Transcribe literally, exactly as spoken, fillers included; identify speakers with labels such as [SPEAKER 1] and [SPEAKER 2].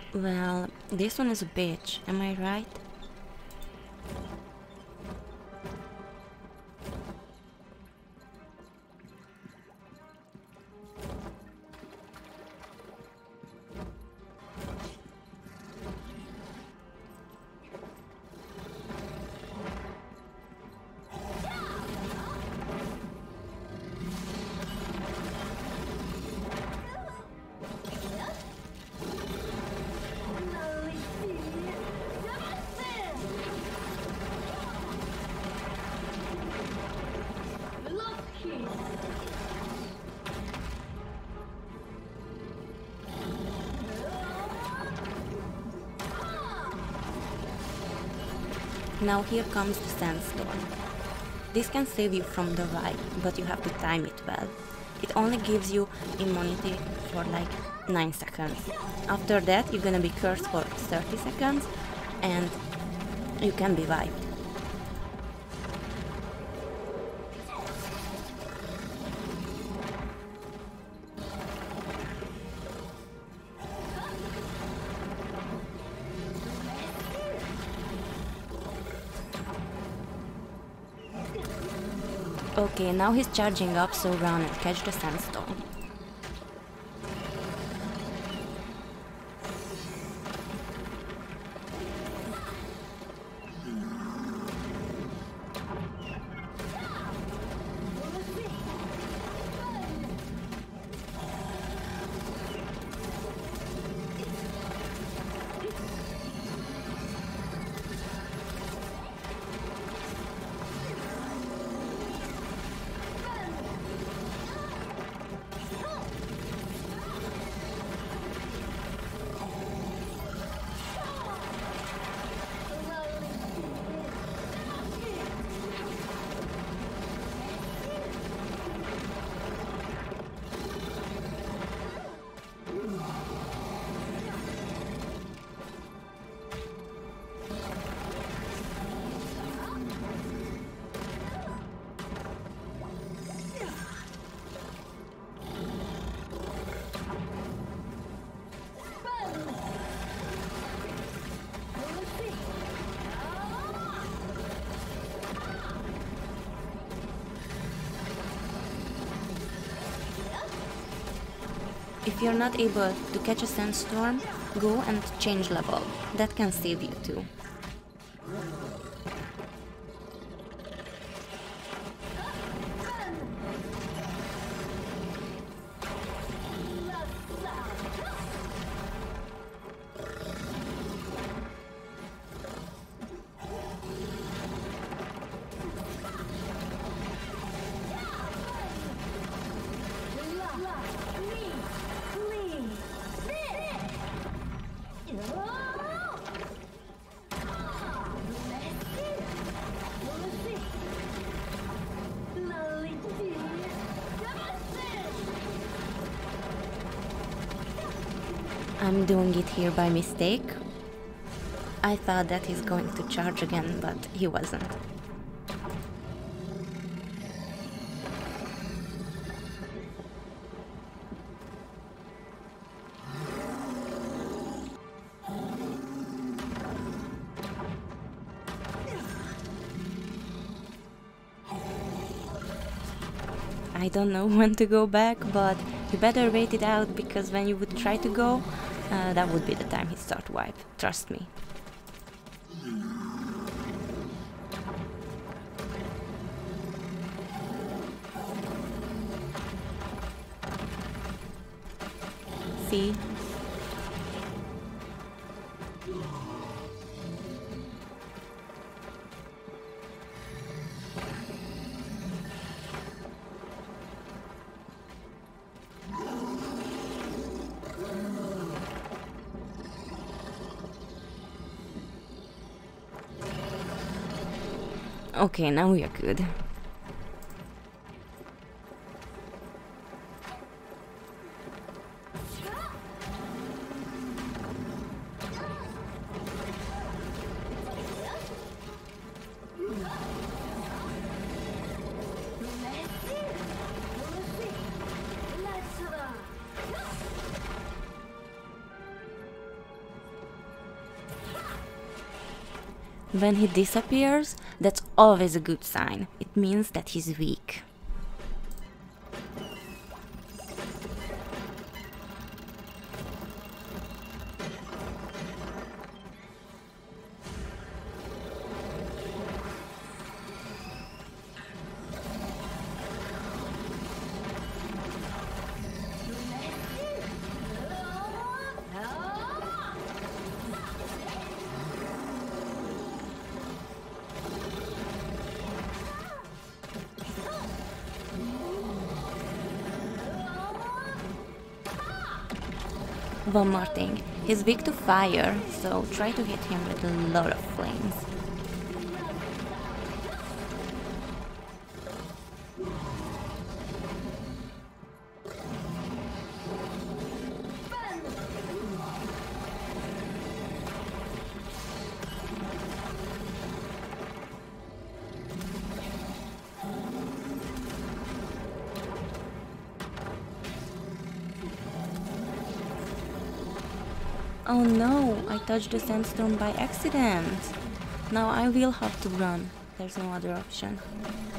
[SPEAKER 1] Well, this one is a bitch, am I right? Now here comes the Sandstorm. This can save you from the vibe, but you have to time it well. It only gives you immunity for like nine seconds. After that you're gonna be cursed for thirty seconds and you can be wiped. Okay, now he's charging up, so run and catch the Sandstorm. If you're not able to catch a Sandstorm, go and change level. That can save you too. I'm doing it here by mistake. I thought that he's going to charge again, but he wasn't. I don't know when to go back, but you better wait it out, because when you would try to go, uh, that would be the time he start wipe. Trust me. See? Okay, now we are good. When he disappears, that's always a good sign. It means that he's weak. One more thing, he's weak to fire, so try to hit him with a lot of flames. Oh no, I touched the sandstorm by accident. Now I will have to run. There's no other option.